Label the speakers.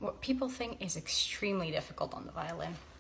Speaker 1: what people think is extremely difficult on the violin.